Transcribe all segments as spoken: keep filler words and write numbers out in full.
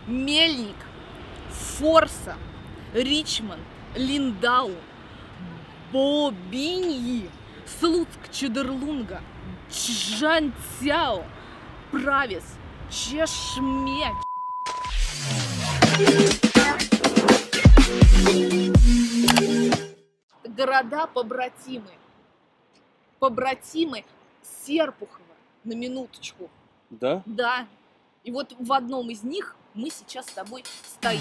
Мельник, Форса, Ричмонд, Линдау, Бобиньи, Слуцк, Чедерлунга, Чжанцяо, Правец, Чешме. Города побратимы. Побратимы Серпухова, на минуточку. Да? Да. И вот в одном из них мы сейчас с тобой стоим.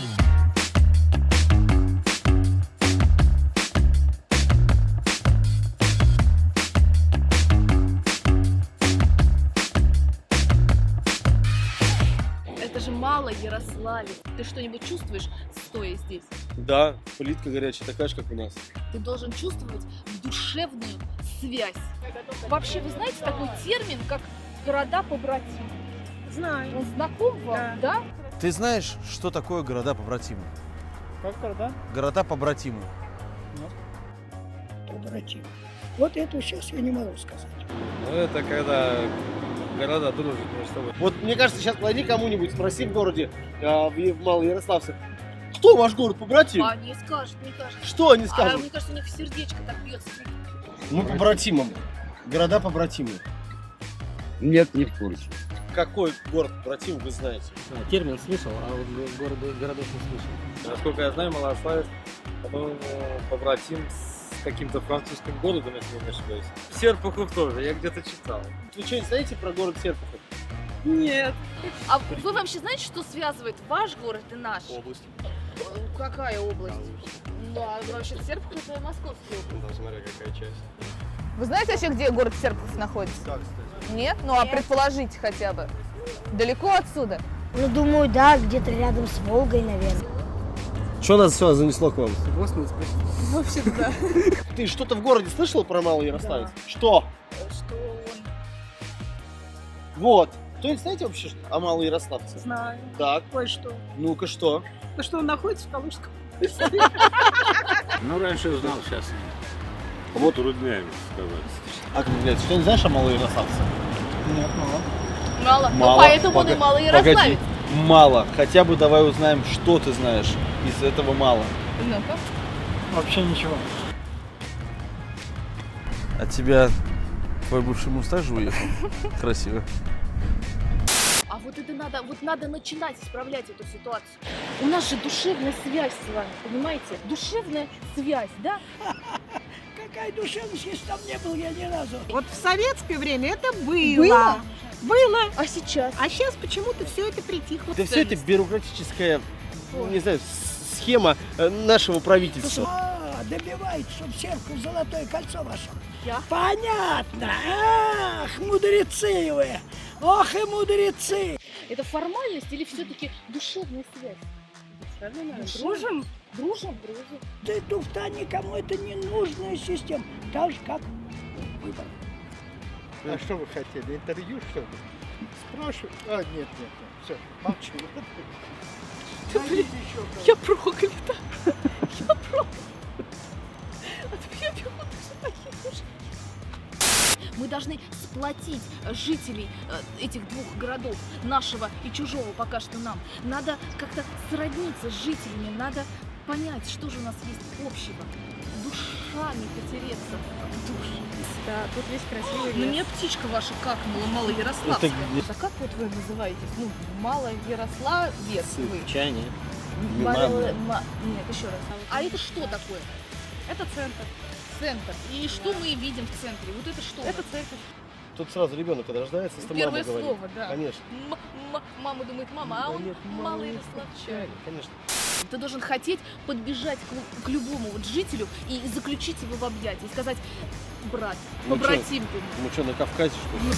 Это же мало Ярославец. Ты что-нибудь чувствуешь, стоя здесь? Да, плитка горячая, такая же, как у нас. Ты должен чувствовать душевную связь. Вообще, вы знаете такой термин, как города-побратимы? Знаю. Он знаком вам, Да. да? Ты знаешь, что такое города-побратимы? Как города? Города-побратимы. Побратимы. Вот это сейчас я не могу сказать. Ну, это когда города дружат между собой. Вот мне кажется, сейчас найди кому-нибудь, спроси в городе, а, в, в Малоярославце, кто ваш город побратим? А не скажет, не кажется. Что они А скажут? мне кажется, у них сердечко так бьется. Мы побратимом. Города побратимы. Нет, не в курсе. Какой город побратим вы знаете? Термин слышал, а вот города, городов не слышал. Насколько я знаю, Малоярославец, по-моему, побратим с каким-то французским городом, если я не ошибаюсь. Серпухов тоже, я где-то читал. Вы что-нибудь знаете про город Серпухов? Нет. А вы вообще знаете, что связывает ваш город и наш? Область. Какая область? Да, вообще Серпухов это Московская область. Ну, смотря какая часть. Вы знаете вообще, где город Серпухов находится? Как, кстати? Нет? Ну а предположите хотя бы. Далеко отсюда? Ну, думаю, да, где-то рядом с Волгой, наверное. Что нас все занесло к вам? Вовсе да. Ты что-то в городе слышал про Малоярославец? Что? Что он... Вот. Кто-нибудь знаете вообще о Малоярославце? Знаю. Так. Кое-что. Ну-ка, что? Ну что, он находится в Калужском? Ну, раньше знал, сейчас нет. Вот трудняем сказать. А как, блядь, что не знаешь о Малоярославце? Нет, мало. Мало. Мало. Ну, поэтому он и Пога- мало Ярославец. Погоди, мало. Хотя бы давай узнаем, что ты знаешь. Из этого мало. Ну-ка. Вообще ничего. От тебя твой бывший муж также уехал? Красиво. А вот это надо, вот надо начинать исправлять эту ситуацию. У нас же душевная связь с вами, понимаете? Душевная связь, да? Какая душевность, если там не был я ни разу. Вот в советское время это было. Было? Было. А сейчас? А сейчас почему-то все это притихло. Да все это бюрократическая, не знаю, с- схема э, нашего правительства. А, добивается, чтобы Серпухов в золотое кольцо вошел. Я? Понятно. Ах, мудрецы вы. Ох и мудрецы. Это формальность или все-таки душевная связь? Дружим? Дружим, дружим. Да и туфта никому это не нужная система. Так же, как выбор. А что вы хотели? Интервью, что ли? Спрашивают? А, нет, нет, нет. Все, молчу. Я проклята. Я проклята. От меня бегут такие души. Мы должны сплотить жителей э, этих двух городов, нашего и чужого пока что нам. Надо как-то сродниться с жителями, надо понять, что же у нас есть общего. Душами потереться в душе. Да, тут весь красивый Ну, мне птичка ваша какнула, Малоярославская. Это А как вот вы называетесь? Ну, Малоярославец вы. Чайник. Мало- ма- Нет, еще раз. А это что такое? Это центр. Центр. И что мы видим в центре? Вот это что? Это церковь. Тут сразу ребенок, когда рождается, если мама Первое говорит. слово, да. Конечно. М- м- мама думает, мама, а Да он нет, малоярославчанин. Конечно. Ты должен хотеть подбежать к, л- к любому вот жителю и заключить его в объятия, и сказать: брат, Ну побратим ты. Мы что, на Кавказе, что ли?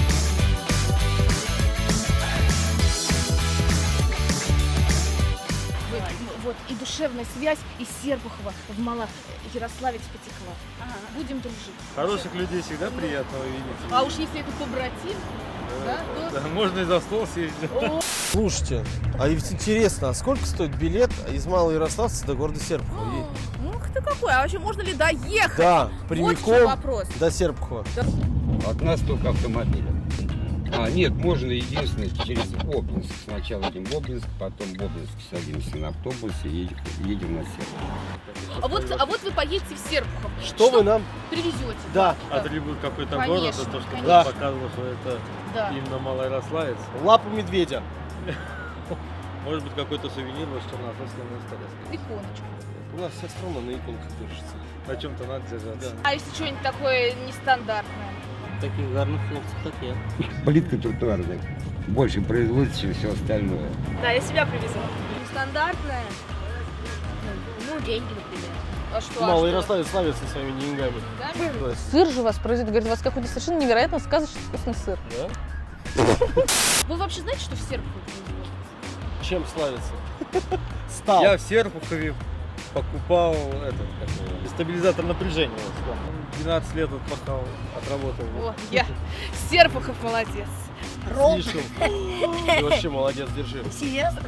Вы- Вот, и душевная связь из Серпухова в Малоярославец потекла. Будем дружить. Хороших людей всегда приятно увидеть. А уж если это побратим, да, то... Да, можно и за стол сесть. О, Слушайте, а ведь интересно, а сколько стоит билет из Малоярославца до города Серпухова? Ух ты какой, а вообще можно ли доехать? Да, Вот в чем прямиком вопрос. до Серпухова. От нас только автомобиля. А, нет, можно единственное через Обнинск. Сначала едем в Обнинск, потом в Обнинск садимся на автобус и едем, едем на Серпухов. А вот, а вот вы поедете в Серпухов. Что вы нам привезете? Да. Атрибут какой-то Конечно, города, то, что конечно. ты показывал, что это Да. именно Малоярославец. Лапу медведя. Может быть, какой-то сувенир, вот, что на ответственной столе. Иконочку. У нас вся страна на иконках держится. На чем-то надо держаться. А если что-нибудь такое нестандартное? Таких гарных хлопцев, как я. Плитка тротуарная. Больше производится, чем все остальное. Да, я себя привезла. Нестандартное? Ну, деньги, например. А что? Малый а Ярославец славится своими деньгами. Да? Да. Сыр же у вас производит. Говорит, у вас какой-то совершенно невероятно сказочный вкусный сыр. Да? Вы вообще знаете, что в Серпухове производится? Чем славится? Стал. Я в Серпухове покупал этот, как, стабилизатор напряжения. двенадцать лет отпахал, отработал. О, я. Серпухов молодец. Слишком. Ты вообще молодец, держи. Серьезно?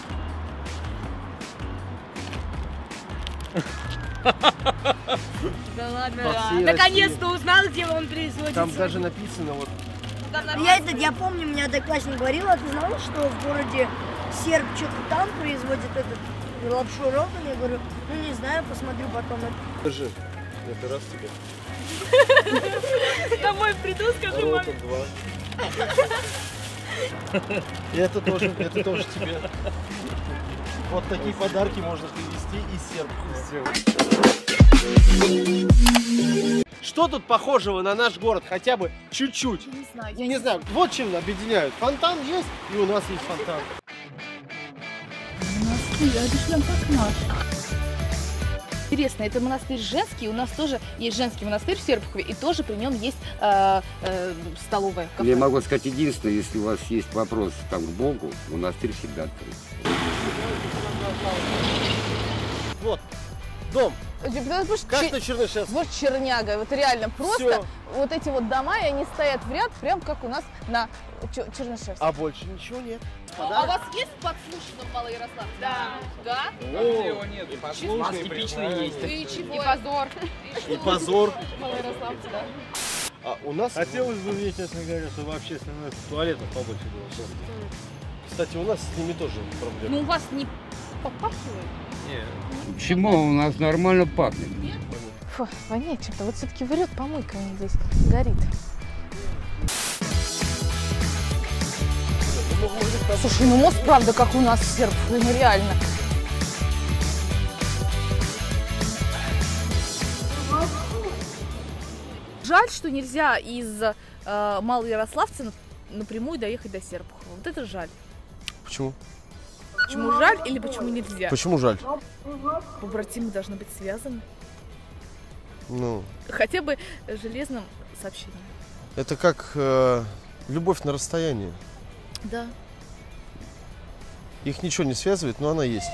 Да ладно. По всей Наконец-то узнал, где он производится. Там даже написано вот. Я, этот, я помню, мне одноклассник говорил, а ты знал, что в городе Серб что-то там производит этот лапшу роган? Я говорю, ну не знаю, посмотрю потом. Держи. Это раз тебе. Домой приду, скажи маме. Ротом два. И это тоже, это тоже тебе. Вот такие подарки можно привезти из Серпухова. Что тут похожего на наш город? Хотя бы чуть-чуть. Не знаю. Я не знаю. Вот чем объединяют. Фонтан есть, и у нас есть фонтан. Интересно, это монастырь женский, у нас тоже есть женский монастырь в Серпухове, и тоже при нем есть э, э, столовая. Кафе. Я могу сказать единственное, если у вас есть вопрос там к Богу, монастырь всегда открыт. Вот, дом. Как Чер... на Чернышевском. Вот черняга, вот реально просто Всё. вот эти вот дома, и они стоят в ряд, прям как у нас на Чер- Чернышевском. А больше ничего нет. А у вас есть подслушано в Малоярославце? Да. Да? О, нет, и послушный типичный есть. И чего? И позор. и позор. Малоярославце, да. А у нас, Хотелось бы мне, честно говоря, чтобы в общественных туалетах побольше было. кстати, у нас с ними тоже проблемы. Ну у вас не попахивает? Не. Почему у нас нормально пахнет? Фу, воняет чем-то. Вот все-таки врет помойка у них здесь горит. Слушай, ну мост правда как у нас в Серпухове, ну реально. Жаль, что нельзя из э, Малоярославца напрямую доехать до Серпухова. Вот это жаль. Почему? Почему жаль или почему нельзя? Почему жаль? Побратимы должны быть связаны. Ну, Хотя бы железным сообщением. это как э, любовь на расстоянии. Да. Их ничего не связывает, но она есть.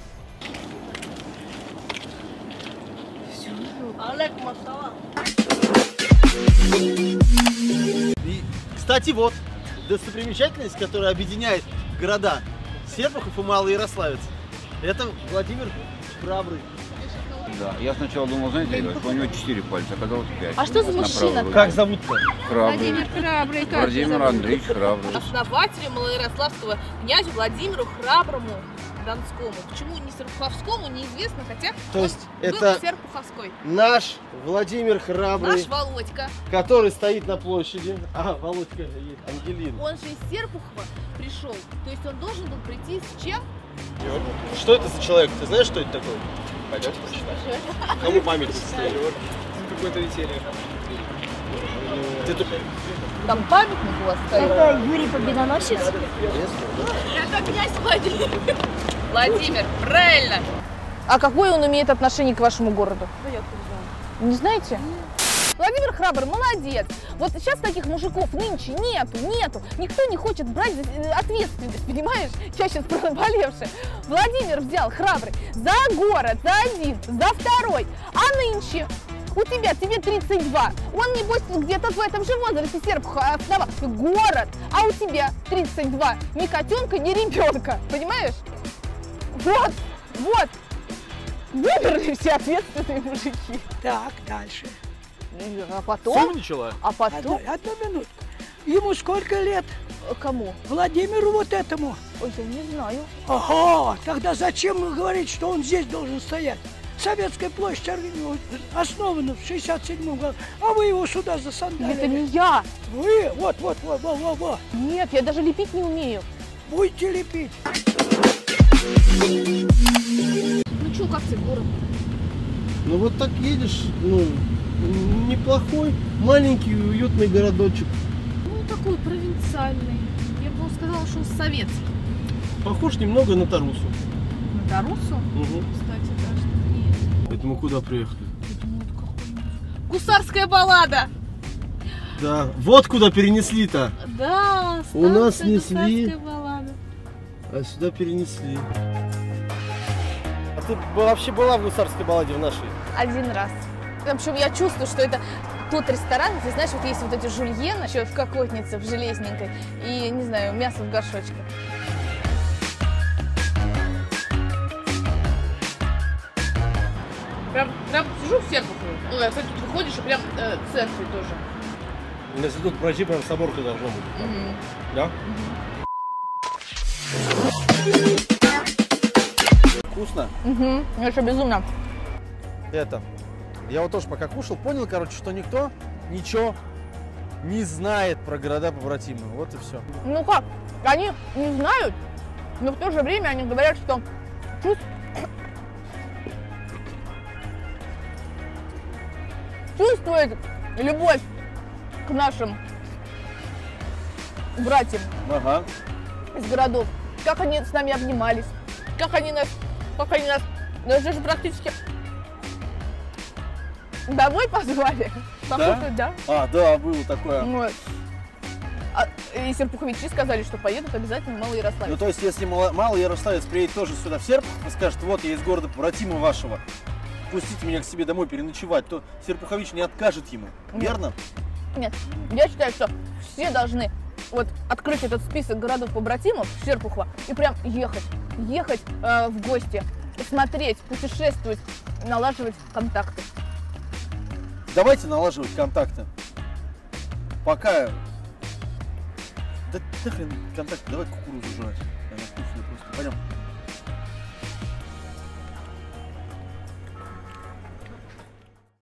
И, кстати, вот достопримечательность, которая объединяет города Серпухов и Малоярославец. Это Владимир Храбрый. Да, я сначала думал, знаете, что у него четыре пальца, оказалось пять. А что за мужчина? Как зовут-то? Храбрый. Храбрый. как Владимир зовут? Андреевич Храбрый. Основателю Малоярославского князю Владимиру Храброму Донскому. Почему не Серпуховскому, неизвестно, хотя То он есть был это Серпуховской. Наш Владимир Храбрый, Наш Володька. который стоит на площади. А, Володька, есть, Ангелина. Он же из Серпухова пришел. То есть он должен был прийти с чем? Что это за человек? Ты знаешь, что это такое? Пойдемте почитаем. Кому памятник стоит? Какое-то веселье. Ты тут... Там памятник у вас стоит. Это Юрий Победоносец? Это князь Владимир. Владимир, правильно. А какое он имеет отношение к вашему городу? Да я не знаете? Владимир Храбрый, молодец. Вот сейчас таких мужиков нынче нету, нету. Никто не хочет брать ответственность, понимаешь? Я сейчас проболевшая. Владимир взял Храбрый за город, за один, за второй. А нынче у тебя, тебе тридцать два. Он, небось, где-то в этом же возрасте Серпухова основал город. А у тебя тридцать два. Ни котенка, ни ребенка. Понимаешь? Вот, вот. Выбрали все ответственные мужики. Так, дальше. А потом, Умничала? а потом, Одну, одну минутку. Ему сколько лет? Кому? Владимиру вот этому. Ой, я не знаю. Ага, тогда зачем говорить, что он здесь должен стоять? Советская площадь основана в шестьдесят седьмом году, а вы его сюда засандалили. Это не я. Вы? Вот, вот, вот, вот, вот, вот. Нет, я даже лепить не умею. Будете лепить. Ну что, как тебе город? Ну вот так едешь, ну, неплохой, маленький, уютный городочек. Ну, такой провинциальный. Я бы сказала, что советский. Похож немного на Тарусу. На Тарусу? Угу. Кстати, даже нет. Это мы куда приехали? Гусарская баллада! Да, вот куда перенесли-то. Да, у нас станция несли, Гусарская баллада. А сюда перенесли. А ты вообще была в гусарской балладе в нашей? Один раз. В общем, я чувствую, что это тот ресторан, где, знаешь, вот есть вот эти жульены, еще в кокотнице, в железненькой, и, не знаю, мясо в горшочке. Прям, прям сижу в Серпухове. Ну, кстати, тут выходишь, и прям э, в центре тоже. Если тут пройти, прям соборка должна быть. Mm-hmm. Да? Mm-hmm. Вкусно? Угу, это безумно. Это. Я вот тоже пока кушал, понял, короче, что никто ничего не знает про города-побратимы. Вот и все. Ну как, они не знают, но в то же время они говорят, что чувств... чувствует любовь к нашим братьям Ага. из городов. Как они с нами обнимались, как они нас, как они нас, даже же практически домой позвали. Да? Да? А, да, было такое. Вот. А, и серпуховичи сказали, что поедут обязательно в Малый Ярославец. Ну, то есть, если Мало- Малый Ярославец приедет тоже сюда в Серпухов и скажет, вот я из города побратима вашего, пустите меня к себе домой переночевать, то Серпухович не откажет ему, Нет. верно? Нет, я считаю, что все должны вот открыть этот список городов-побратимов Серпухова и прям ехать, ехать э, в гости, смотреть, путешествовать, налаживать контакты. Давайте налаживать контакты. Пока... Да, да хрен контакты, давай кукурузу жрать. Она вкусная просто. Пойдем.